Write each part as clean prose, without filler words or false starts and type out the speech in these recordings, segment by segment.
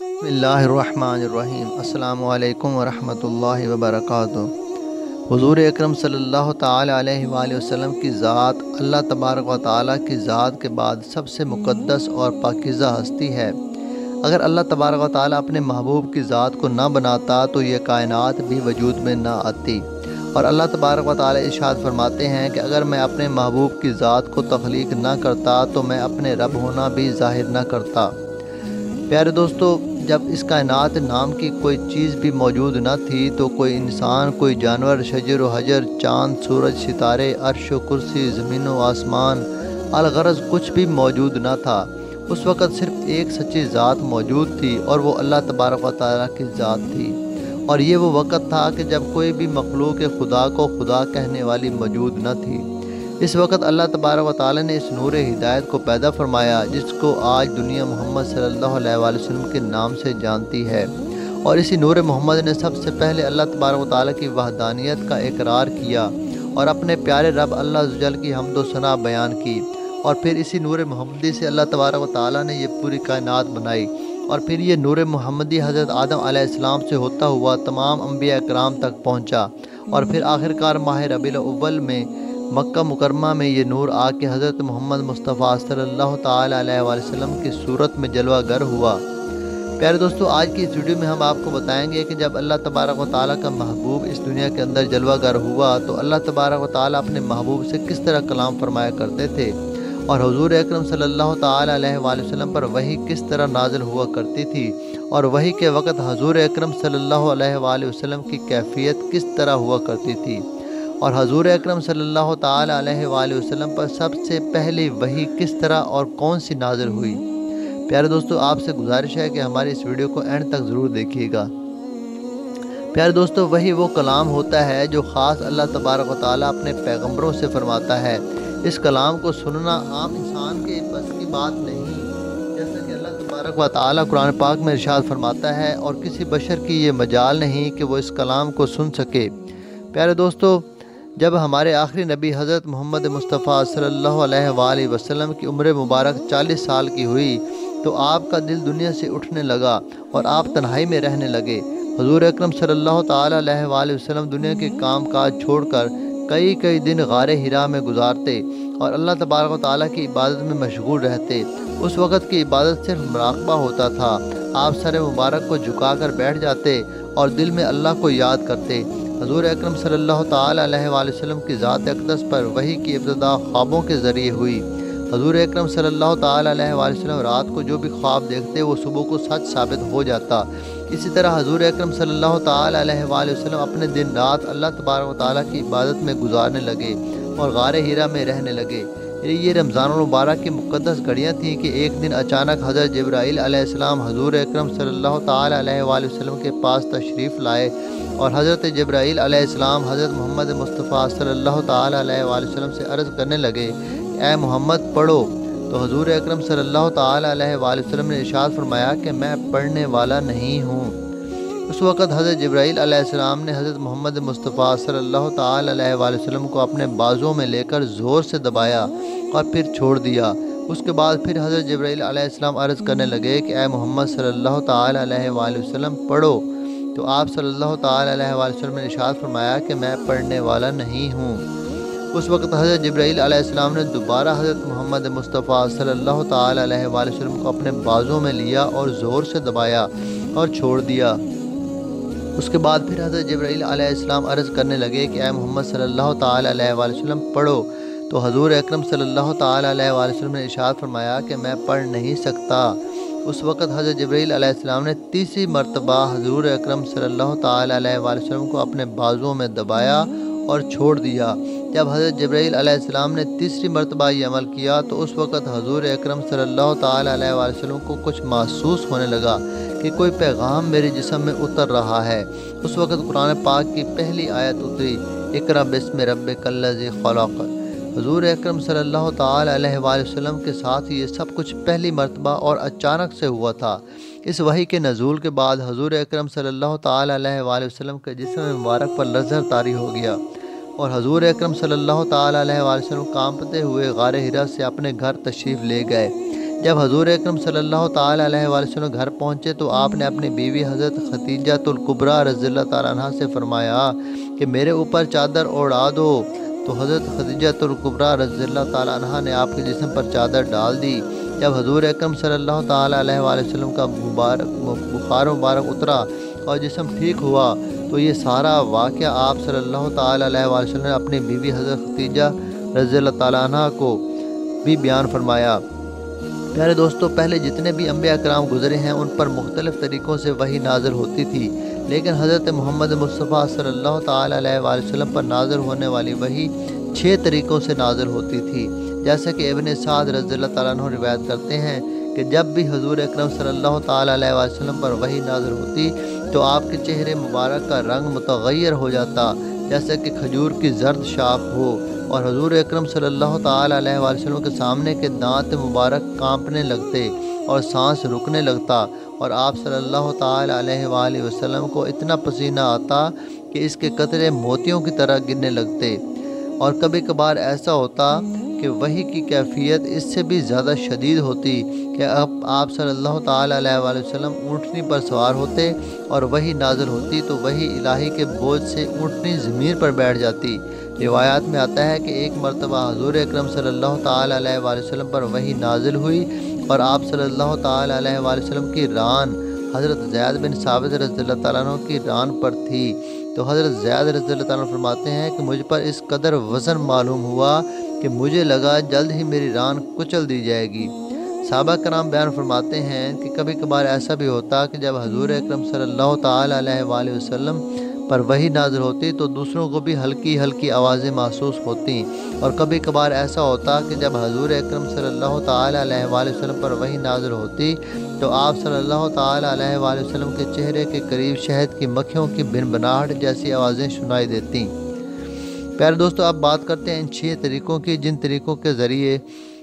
بسم اللہ الرحمن الرحیم۔ السلام علیکم ورحمۃ اللہ وبرکاتہ۔ حضور اکرم صلی اللہ تعالیٰ علیہ وآلہ وسلم کی ذات اللہ تبارک و تعالیٰ کی ذات کے بعد سب سے مقدس اور پاکیزہ ہستی ہے۔ اگر اللہ تبارک و تعالیٰ اپنے محبوب کی ذات کو نہ بناتا تو یہ کائنات بھی وجود میں نہ آتی، اور اللہ تبارک و تعالیٰ ارشاد فرماتے ہیں کہ اگر میں اپنے محبوب کی ذات کو تخلیق نہ کرتا تو میں اپنے رب ہونا بھی ظاہر نہ کرتا۔ پیارے دوستو، جب اس کائنات نام کی کوئی چیز بھی موجود نہ تھی تو کوئی انسان، کوئی جانور، شجر و حجر، چاند، سورج، ستارے، عرش و کرسی، زمین و آسمان، الغرض کچھ بھی موجود نہ تھا۔ اس وقت صرف ایک سچی ذات موجود تھی اور وہ اللہ تبارک و تعالیٰ کی ذات تھی، اور یہ وہ وقت تھا کہ جب کوئی بھی مخلوق خدا کو خدا کہنے والی موجود نہ تھی۔ اس وقت اللہ تبارک و تعالیٰ نے اس نور ہدایت کو پیدا فرمایا جس کو آج دنیا محمد صلی اللہ علیہ وآلہ وسلم کے نام سے جانتی ہے، اور اسی نور محمد نے سب سے پہلے اللہ تبارک و تعالیٰ کی وحدانیت کا اقرار کیا اور اپنے پیارے رب اللہ عز و جل کی حمد و ثنا بیان کی، اور پھر اسی نور محمدی سے اللہ تبارک و تعالیٰ نے یہ پوری کائنات بنائی، اور پھر یہ نور محمدی حضرت آدم علیہ السلام سے ہوتا ہوا تمام انبیاء کرام تک پہنچا، اور پھر آخرکار ماہ ربیع الاول میں مکہ مکرمہ میں یہ نور آ کے حضرت محمد مصطفیٰ صلی اللہ تعالیٰ علیہ وآلہ وسلم کی صورت میں جلوہ گر ہوا۔ پیارے دوستو، آج کی اس ویڈیو میں ہم آپ کو بتائیں گے کہ جب اللہ تبارک و تعالیٰ کا محبوب اس دنیا کے اندر جلوہ گر ہوا تو اللہ تبارک و تعالیٰ اپنے محبوب سے کس طرح کلام فرمایا کرتے تھے، اور حضور اکرم صلی اللہ تعالیٰ علیہ وآلہ وسلم پر وحی کس طرح نازل ہوا کرتی تھی، اور وحی کے وقت حضور اکرم صلی اللہ علیہ وآلہ وسلم کی کیفیت کس طرح ہوا کرتی تھی، اور حضور اکرم صلی اللہ تعالیٰ علیہ وآلہ وسلم پر سب سے پہلی وحی کس طرح اور کون سی نازل ہوئی۔ پیارے دوستو، آپ سے گزارش ہے کہ ہماری اس ویڈیو کو اینڈ تک ضرور دیکھیے گا۔ پیارے دوستو، وحی وہ کلام ہوتا ہے جو خاص اللہ تبارک و تعالیٰ اپنے پیغمبروں سے فرماتا ہے۔ اس کلام کو سننا عام انسان کے بس کی بات نہیں، جیسا کہ اللہ تبارک و تعالیٰ قرآن پاک میں ارشاد فرماتا ہے، اور کسی بشر کی یہ مجال نہیں کہ وہ اس کلام کو سن سکے۔ پیارے دوستو، جب ہمارے آخری نبی حضرت محمد مصطفیٰ صلی اللہ علیہ وآلہ وسلم کی عمر مبارک 40 سال کی ہوئی تو آپ کا دل دنیا سے اٹھنے لگا اور آپ تنہائی میں رہنے لگے۔ حضور اکرم صلی اللہ تعالیٰ علیہ وآلہ وسلم دنیا کے کام کاج چھوڑ کر کئی دن غار حرا میں گزارتے اور اللہ تبارک و تعالیٰ کی عبادت میں مشغول رہتے۔ اس وقت کی عبادت صرف مراقبہ ہوتا تھا۔ آپ سر مبارک کو جھکا کر بیٹھ جاتے اور دل میں اللہ کو یاد کرتے۔ حضور اکرم صلی اللہ تعالیٰ علیہ وآلہ وسلم کی ذات اقدس پر وحی کی ابتدا خوابوں کے ذریعے ہوئی۔ حضور اکرم صلی اللہ تعالیٰ علیہ وآلہ وسلم رات کو جو بھی خواب دیکھتے وہ صبح کو سچ ثابت ہو جاتا۔ اسی طرح حضور اکرم صلی اللہ تعالیٰ علیہ وآلہ وسلم اپنے دن رات اللہ تبارک و تعالیٰ کی عبادت میں گزارنے لگے اور غار حرا میں رہنے لگے۔ یہ رمضان المبارک کی مقدس گھڑیاں تھیں کہ ایک دن اچانک حضرت جبرائیل علیہ السلام حضور اکرم صلی اللہ تعالیٰ علیہ وآلہ وسلم کے پاس تشریف لائے، اور حضرت جبرائیل علیہ السلام حضرت محمد مصطفیٰ صلی اللہ تعالیٰ علیہ وآلہ وسلم سے عرض کرنے لگے، اے محمد پڑھو۔ تو حضور اکرم صلی اللہ تعالیٰ علیہ وآلہ وسلم نے ارشاد فرمایا کہ میں پڑھنے والا نہیں ہوں۔ اس وقت حضرت جبرائیل علیہ السلام نے حضرت محمد مصطفیٰ صلی اللہ تعالیٰ علیہ وآلہ وسلم کو اپنے بازوں میں لے کر زور سے دبایا اور پھر چھوڑ دیا۔ اس کے بعد پھر حضرت جبرائیل علیہ السلام عرض کرنے لگے کہ اے محمد صلی اللہ تعالیٰ علیہ وآلہ وسلم پڑھو۔ تو آپ صلی اللہ تعالیٰ علیہ وآلہ وسلم نے ارشاد فرمایا کہ میں پڑھنے والا نہیں ہوں۔ اس وقت حضرت جبرائیل علیہ السلام نے دوبارہ حضرت محمد مصطفیٰ صلی اللہ تعالیٰ علیہ وآلہ وسلم کو اپنے بازوں میں لیا اور زور سے دبایا اور چھوڑ دیا۔ اس کے بعد پھر حضرت جبرائیل علیہ السلام عرض کرنے لگے کہ اے محمد صلی اللہ تعالیٰ علیہ وآلہ وسلم پڑھو۔ تو حضور اکرم صلی اللہ تعالیٰ علیہ وآلہ وسلم نے ارشاد فرمایا کہ میں پڑھ نہیں سکتا۔ اس وقت حضرت جبرائیل علیہ السلام نے تیسری مرتبہ حضور اکرم صلی اللہ تعالیٰ علیہ وآلہ وسلم کو اپنے بازوں میں دبایا اور چھوڑ دیا۔ جب حضرت جبرائیل علیہ السلام نے تیسری مرتبہ یہ عمل کیا تو اس وقت حضور اکرم صلی اللہ تعالیٰ علیہ وآلہ وسلم کو کچھ محسوس ہونے لگا کہ کوئی پیغام میرے جسم میں اتر رہا ہے۔ اس وقت قرآن پاک کی پہلی آیت اتری، اقرأ بسم ربک الذی خلق۔ حضور اکرم صلی اللہ تعالیٰ علیہ وآلہ وسلم کے ساتھ یہ سب کچھ پہلی مرتبہ اور اچانک سے ہوا تھا۔ اس وحی کے نزول کے بعد حضور اکرم صلی اللہ تعالیٰ علیہ وآلہ وسلم کے جسم مبارک پر لرزہ طاری ہو گیا، اور حضور اکرم صلی اللہ تعالیٰ علیہ وآلہ وسلم کانپتے ہوئے غار حرا سے اپنے گھر تشریف لے گئے۔ جب حضور اکرم صلی اللہ تعالیٰ علیہ وآلہ وسلم گھر پہنچے تو آپ نے اپنی بیوی حضرت خدیجہ الکبریٰ رضی اللہ تعالیٰ عنہ سے فرمایا کہ میرے اوپر چادر اوڑھا دو، تو حضرت خدیجہ الکبریٰ رضی اللہ تعالیٰ عنہ نے آپ کے جسم پر چادر ڈال دی۔ جب حضور اکرم صلی اللہ تعالیٰ علیہ وآلہ وسلم کا بخار مبارک اترا اور جسم ٹھیک ہوا تو یہ سارا واقعہ آپ صلی اللہ تعالیٰ علیہ وآلہ وسلم نے اپنی بیوی حضرت خدیجہ رضی اللہ تعالیٰ عنہ کو بھی بیان فرمایا۔ پیارے دوستو، پہلے جتنے بھی انبیاء کرام گزرے ہیں ان پر مختلف طریقوں سے وحی نازل ہوتی تھی، لیکن حضرت محمد مصطفیٰ صلی اللہ تعالیٰ علیہ وآلہ وسلم پر نازل ہونے والی وحی 6 طریقوں سے نازل ہوتی تھی، جیسا کہ ابن سعد رضی اللہ تعالیٰ عنہ روایت کرتے ہیں کہ جب بھی حضور اکرم صلی اللہ تعالیٰ علیہ وآلہ وسلم پر وحی نازل ہوتی تو آپ کے چہرے مبارک کا رنگ متغیر ہو جاتا، جیسا کہ کھجور کی زرد شاخ ہو، اور حضور اکرم صلی اللہ تعالیٰ علیہ وآلہ وسلم کے سامنے کے دانت مبارک کانپنے لگتے اور سانس رکنے لگتا، اور آپ صلی اللہ تعالیٰ علیہ وآلہ وسلم کو اتنا پسینہ آتا کہ اس کے قطرے موتیوں کی طرح گرنے لگتے، اور کبھی کبھار ایسا ہوتا کہ وحی کی کیفیت اس سے بھی زیادہ شدید ہوتی کہ اب آپ صلی اللہ تعالیٰ علیہ وآلہ وسلم اونٹنی پر سوار ہوتے اور وحی نازل ہوتی تو وحی الہی کے بوجھ سے اونٹنی زمین پر بیٹھ جاتی۔ روایات میں آتا ہے کہ ایک مرتبہ حضور اکرم صلی اللہ تعالیٰ علیہ وآلہ وسلم پر وحی نازل ہوئی اور آپ صلی اللہ تعالیٰ علیہ وآلہ وسلم کی ران حضرت زید بن ثابت رضی اللہ تعالیٰ عنہ کی ران پر تھی، تو حضرت زید رضی اللہ تعالیٰ عنہ فرماتے ہیں کہ مجھ پر اس قدر وزن معلوم ہوا کہ مجھے لگا جلد ہی میری ران کچل دی جائے گی۔ صحابہ کرام بیان فرماتے ہیں کہ کبھی کبھار ایسا بھی ہوتا کہ جب حضور اکرم صلی اللہ تعالیٰ علیہ وآلہ وسلم پر وحی نازل ہوتی تو دوسروں کو بھی ہلکی ہلکی آوازیں محسوس ہوتی، اور کبھی کبھار ایسا ہوتا کہ جب حضور اکرم صلی اللہ تعالیٰ علیہ وآلہ وسلم پر وحی نازل ہوتی تو آپ صلی اللہ تعالیٰ علیہ وآلہ وسلم کے چہرے کے قریب شہد کی مکھیوں کی بنبناہٹ جیسی آوازیں سنائی دیتی۔ پیارے دوستو، اب بات کرتے ہیں ان 6 طریقوں کی جن طریقوں کے ذریعے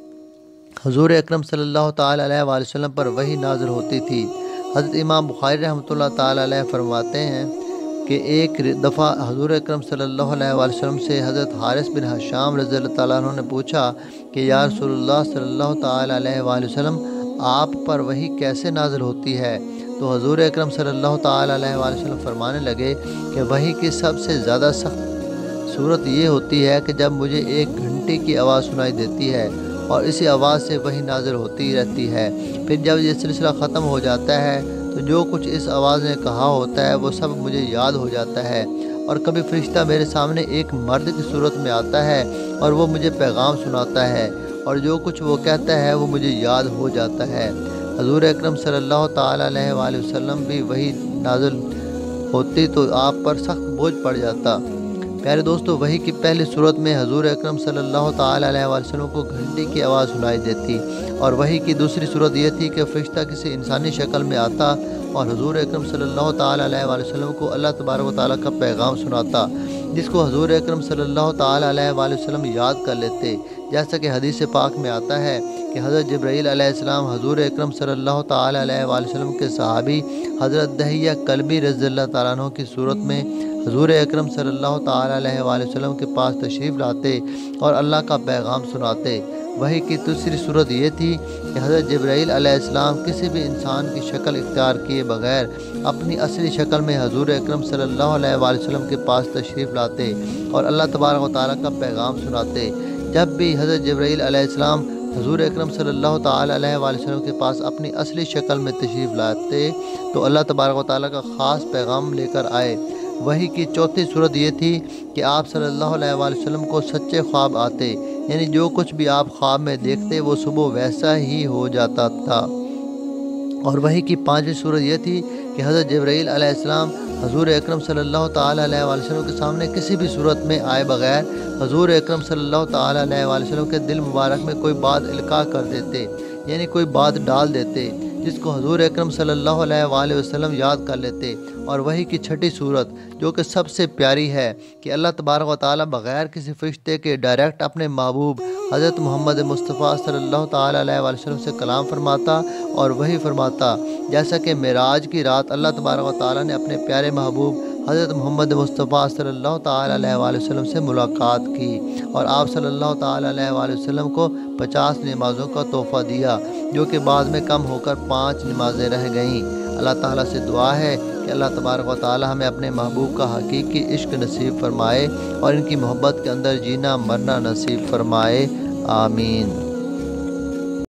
حضور اکرم صلی اللہ تعالیٰ علیہ وآلہ وسلم پر وحی نازل ہوتی تھی۔ حضرت امام بخاری رحمۃ اللہ تعالیٰ علیہ فرماتے ہیں کہ ایک دفعہ حضور اکرم صلی اللہ علیہ وآلہ وسلم سے حضرت حارث بن حشام رضی اللہ تعالیٰ عنہ نے پوچھا کہ یا رسول اللہ صلی اللہ تعالیٰ علیہ وآلہ وسلم، آپ پر وحی کیسے نازل ہوتی ہے؟ تو حضور اکرم صلی اللہ تعالیٰ علیہ وآلہ وسلم فرمانے لگے کہ وحی کی سب سے زیادہ سخت صورت یہ ہوتی ہے کہ جب مجھے ایک گھنٹی کی آواز سنائی دیتی ہے اور اسی آواز سے وحی نازل ہوتی رہتی ہے، پھر جب یہ سلسلہ ختم ہو جاتا ہے تو جو کچھ اس آواز نے کہا ہوتا ہے وہ سب مجھے یاد ہو جاتا ہے، اور کبھی فرشتہ میرے سامنے ایک مرد کی صورت میں آتا ہے اور وہ مجھے پیغام سناتا ہے، اور جو کچھ وہ کہتا ہے وہ مجھے یاد ہو جاتا ہے۔ حضور اکرم صلی اللہ تعالیٰ علیہ وآلہ وسلم بھی وحی نازل ہوتی تو آپ پر سخت بوجھ پڑ جاتا۔ پیارے دوستو، وحی کی پہلی صورت میں حضور اکرم صلی اللہ تعالیٰ علیہ وآلہ وسلم کو گھنٹی کی آواز سنائی دیتی، اور وحی کی دوسری صورت یہ تھی کہ فرشتہ کسی انسانی شکل میں آتا اور حضور اکرم صلی اللہ تعالیٰ علیہ وآلہ وسلم کو اللہ تبارک و تعالیٰ کا پیغام سناتا، جس کو حضور اکرم صلی اللہ تعالیٰ علیہ وآلہ وسلم یاد کر لیتے، جیسا کہ حدیث پاک میں آتا ہے کہ حضرت جبرائیل علیہ السلام حضور اکرم صلی اللہ تعالیٰ علیہ وآلہ وسلم کے صحابی حضرت دحیہ کلبی رضی اللہ تعالیٰ عنہ کی صورت میں حضور اکرم صلی اللہ تعالیٰ علیہ وآلہ وسلم کے پاس تشریف لاتے اور اللہ کا پیغام سناتے۔ وحی کی تیسری صورت یہ تھی کہ حضرت جبرائیل علیہ السلام کسی بھی انسان کی شکل اختیار کیے بغیر اپنی اصلی شکل میں حضور اکرم صلی اللہ علیہ وآلہ وسلم کے پاس تشریف لاتے اور اللہ تبارک و تعالیٰ کا پیغام سناتے۔ جب بھی حضرت جبرائیل علیہ السلام حضور اکرم صلی اللہ تعالیٰ علیہ وآلہ وسلم کے پاس اپنی اصلی شکل میں تشریف لاتے تو اللہ تبارک و تعالیٰ کا خاص پیغام لے کر آئے۔ وحی کی چوتھی صورت یہ تھی کہ آپ صلی اللہ علیہ وآلہ وسلم کو سچے خواب آتے، یعنی جو کچھ بھی آپ خواب میں دیکھتے وہ صبح ویسا ہی ہو جاتا تھا۔ اور وحی کی پانچویں صورت یہ تھی کہ حضرت جبرائیل علیہ السلام حضور اکرم صلی اللہ تعالیٰ علیہ وآلہ وسلم کے سامنے کسی بھی صورت میں آئے بغیر حضور اکرم صلی اللہ تعالیٰ علیہ وآلہ وسلم کے دل مبارک میں کوئی بات القاء کر دیتے، یعنی کوئی بات ڈال دیتے جس کو حضور اکرم صلی اللہ علیہ وآلہ وسلم یاد کر لیتے۔ اور وحی کی چھٹی صورت جو کہ سب سے پیاری ہے کہ اللہ تبارک و تعالیٰ بغیر کسی فرشتے کے ڈائریکٹ اپنے محبوب حضرت محمد مصطفیٰ صلی اللہ تعالیٰ علیہ وآلہ وسلم سے کلام فرماتا اور وحی فرماتا، جیسا کہ معراج کی رات اللہ تبارک و تعالیٰ نے اپنے پیارے محبوب حضرت محمد مصطفیٰ صلی اللہ تعالیٰ علیہ وآلہ وسلم سے ملاقات کی اور آپ صلی اللہ تعالیٰ علیہ وآلہ وسلم کو 50 نمازوں کا تحفہ دیا، جو کہ بعد میں کم ہو کر 5 نمازیں رہ گئیں۔ اللہ تعالیٰ سے دعا ہے کہ اللہ تبارک و تعالیٰ ہمیں اپنے محبوب کا حقیقی عشق نصیب فرمائے اور ان کی محبت کے اندر جینا مرنا نصیب فرمائے، آمین۔